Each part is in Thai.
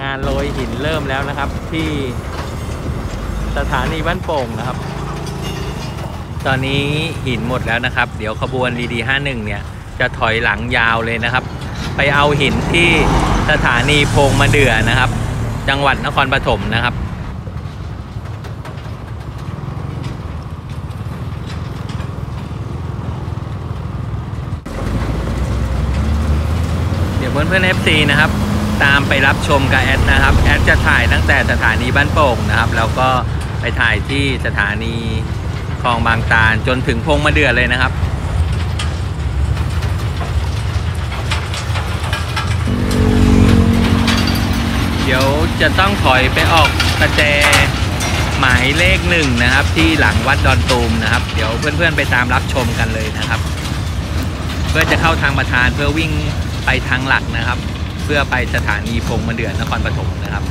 งานโรยหินเริ่มแล้วนะครับที่สถานีบ้านโป่งนะครับตอนนี้หินหมดแล้วนะครับเดี๋ยวขบวนดี51เนี่ยจะถอยหลังยาวเลยนะครับไปเอาหินที่สถานีโพงมะเดื่อนะครับจังหวัดนครปฐมนะครับเดี๋ยวเพื่อนๆ FC นะครับตามไปรับชมกับแอดนะครับแอดจะถ่ายตั้งแต่สถานีบ้านโป่งนะครับแล้วก็ไปถ่ายที่สถานีคลองบางตาลจนถึงโพงมะเดื่อเลยนะครับเดี๋ยวจะต้องถอยไปออกประแจหมายเลข1นะครับที่หลังวัดดอนตูมนะครับเดี๋ยวเพื่อนๆไปตามรับชมกันเลยนะครับเพื่อจะเข้าทางประธานเพื่อวิ่งไปทางหลักนะครับเพื่อไปสถานีโพงมะเดื่อนครปฐมนะครับ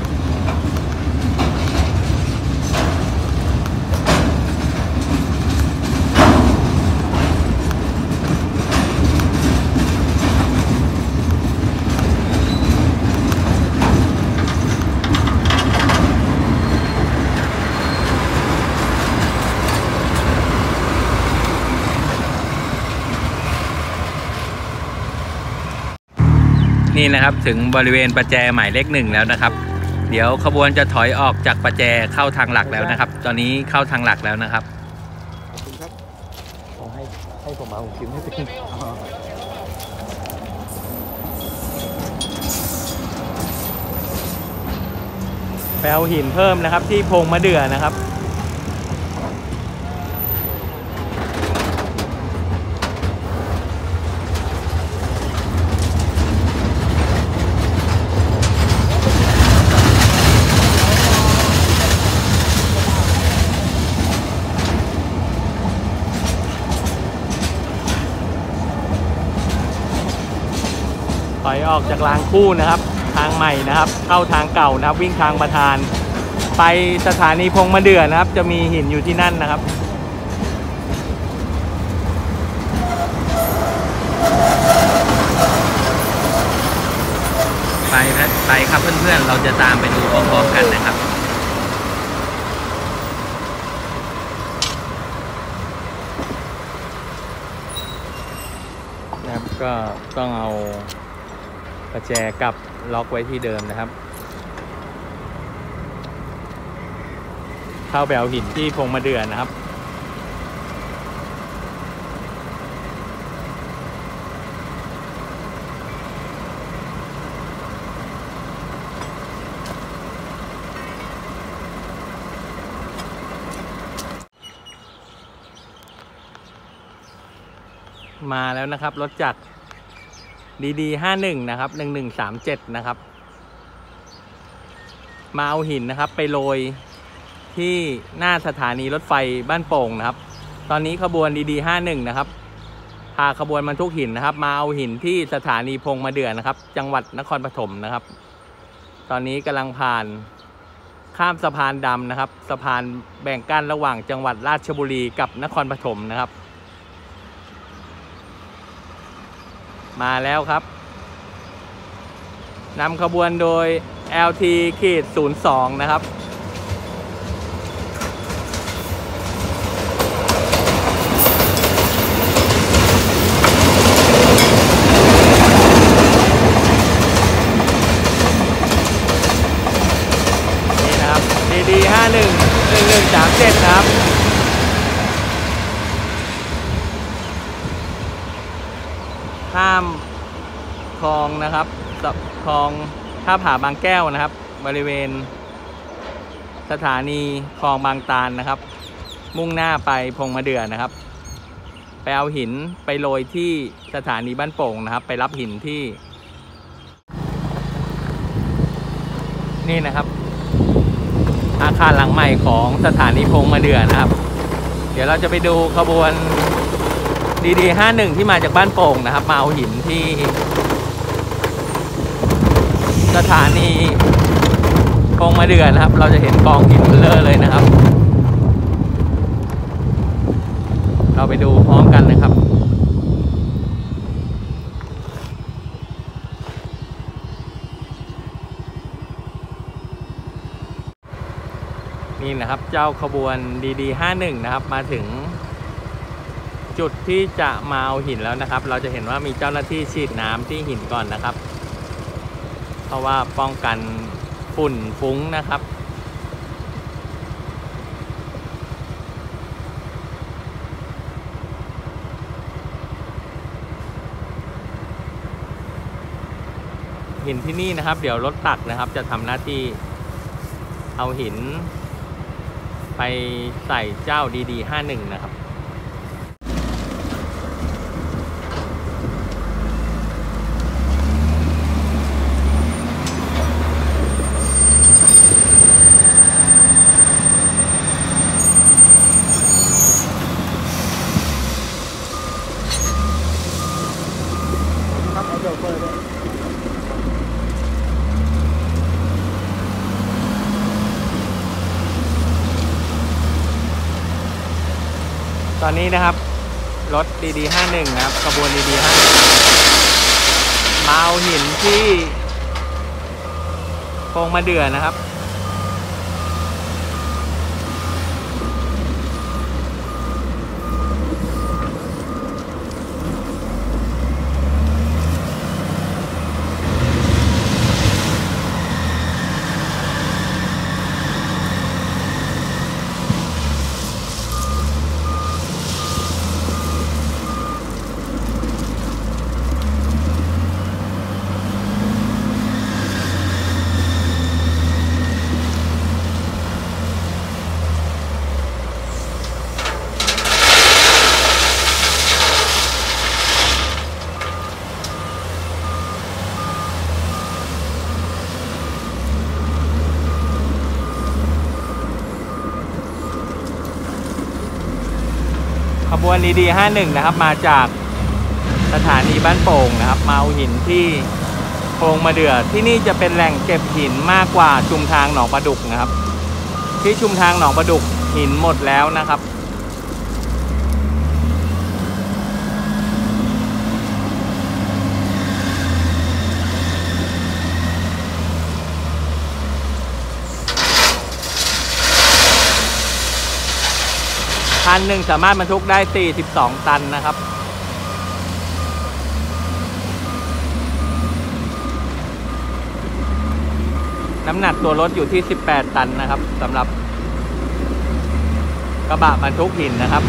นี่นะครับถึงบริเวณประแจหมายเลข1แล้วนะครับเดี๋ยวขบวนจะถอยออกจากประแจเข้าทางหลักแล้วนะครับตอนนี้เข้าทางหลักแล้วนะครับขอบคุณครับขอให้ผมมาผมคิดไม่เป็นไปเอาหินเพิ่มนะครับที่โพงมะเดื่อนะครับถอยออกจากรางคู่นะครับทางใหม่นะครับเข้าทางเก่านะครับวิ่งทางประธานไปสถานีพงมะเดื่อนะครับจะมีหินอยู่ที่นั่นนะครับไปครับเพื่อนๆเราจะตามไปดูพร้อมๆกันนะครับก็ต้องเอาประแจกับล็อกไว้ที่เดิมนะครับเข้าไปเอาหินที่พงมะเดื่อนะครับมาแล้วนะครับรถจักรดี51นะครับ1137นะครับมาเอาหินนะครับไปโรยที่หน้าสถานีรถไฟบ้านโป่งนะครับตอนนี้ขบวนดี51นะครับพาขบวนบรรทุกหินนะครับมาเอาหินที่สถานีพงมะเดื่อนะครับจังหวัดนครปฐมนะครับตอนนี้กำลังผ่านข้ามสะพานดำนะครับสะพานแบ่งกั้นระหว่างจังหวัดราชบุรีกับนครปฐมนะครับมาแล้วครับนำขบวนโดย LT-02 นะครับนี่นะครับดี511137นะครับข้ามคลองนะครับคลองท่าผาบางแก้วนะครับบริเวณสถานีคลองบางตาลนะครับมุ่งหน้าไปพงมะเดื่อนะครับไปเอาหินไปโรยที่สถานีบ้านโป่งนะครับไปรับหินที่นี่นะครับอาคารหลังใหม่ของสถานีพงมะเดื่อนะครับเดี๋ยวเราจะไปดูขบวนดี51ที่มาจากบ้านโป่งนะครับมาเอาหินที่สถานีพงมะเดื่อนะครับเราจะเห็นกองหินเบลอเลยนะครับเราไปดูพร้อมกันนะครับนี่นะครับเจ้าขบวนดีๆ51นะครับมาถึงจุดที่จะมาเอาหินแล้วนะครับเราจะเห็นว่ามีเจ้าหน้าที่ฉีดน้ำที่หินก่อนนะครับเพราะว่าป้องกันฝุ่นฟุ้งนะครับหินที่นี่นะครับเดี๋ยวรถตักนะครับจะทำหน้าที่เอาหินไปใส่เจ้าดีๆ51นะครับครับเอาเดี๋ยวเปิดเลยตอนนี้นะครับรถดีๆ51นะครับขบวนดีๆ51มาเอาหินที่โพรงมะเดื่อนะครับขบวนดีๆ51นะครับมาจากสถานีบ้านโป่งนะครับมาเอาหินที่โพรงมะเดื่อที่นี่จะเป็นแหล่งเก็บหินมากกว่าชุมทางหนองปลาดุกนะครับที่ชุมทางหนองปลาดุกหินหมดแล้วนะครับคันหนึ่งสามารถบรรทุกได้42ตันนะครับน้ำหนักตัวรถอยู่ที่18ตันนะครับสำหรับกระบะบรรทุกหินนะครับ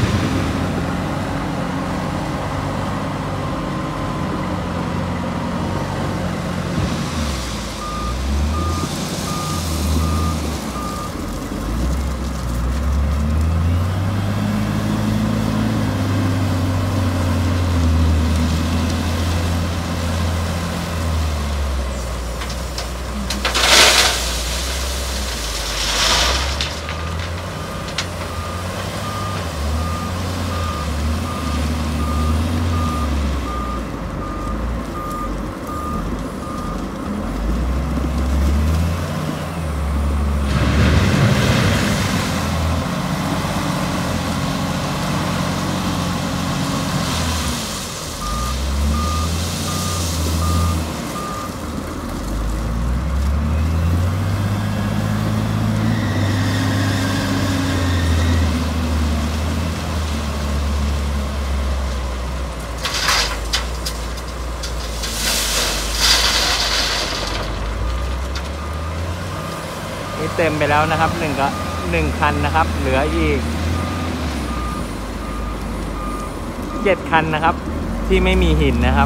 นี่เต็มไปแล้วนะครับ1คันนะครับเหลืออีก7คันนะครับที่ไม่มีหินนะครับ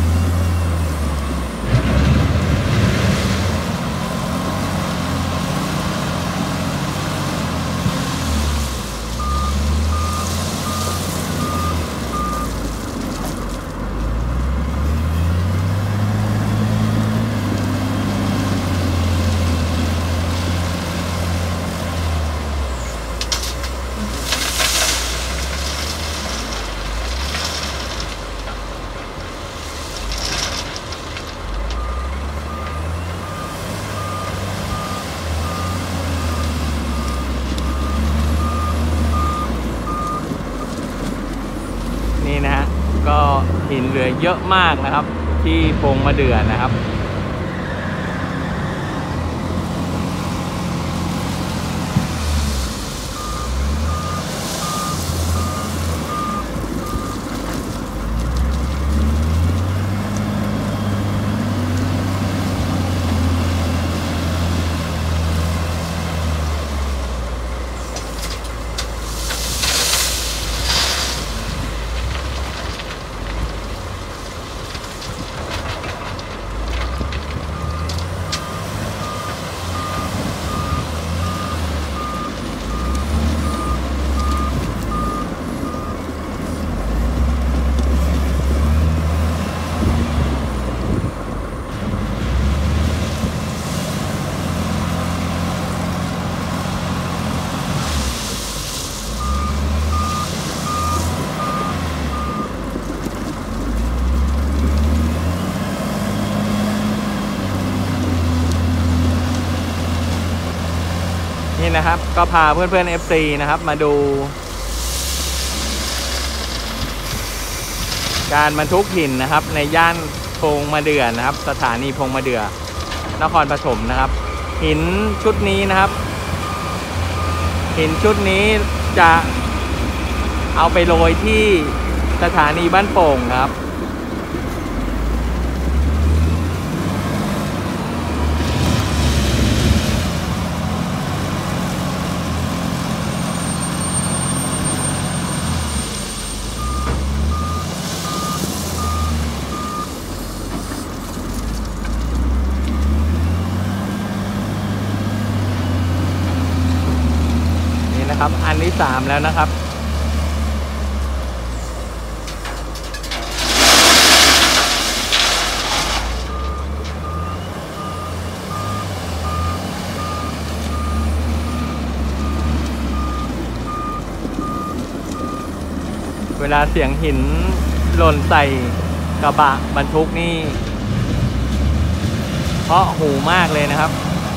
นี่นะฮะก็หินเหลือเยอะมากนะครับที่โพรงมะเดื่อนะครับนะครับก็พาเพื่อนๆ FC นะครับมาดู การบรรทุกหินนะครับในย่านพงมะเดื่อนะครับสถานีพงมะเดื่อนครปฐมนะครับหินชุดนี้นะครับหินชุดนี้จะเอาไปโรยที่สถานีบ้านโป่งครับครับอันที่3แล้วนะครับเวลาเสียงหินหล่นใส่กระบะบรรทุกนี่เพราะหูมากเลยนะครับ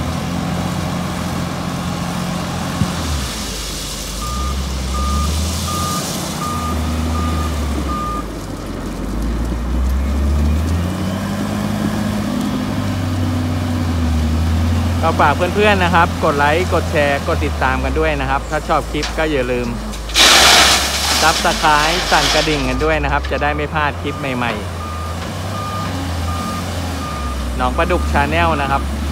ก็ฝากเพื่อนๆนะครับกดไลค์กดแชร์กดติดตามกันด้วยนะครับถ้าชอบคลิปก็อย่าลืมSubscribeสั่นกระดิ่งกันด้วยนะครับจะได้ไม่พลาดคลิปใหม่ๆหนองปลาดุกชาแนลนะครับ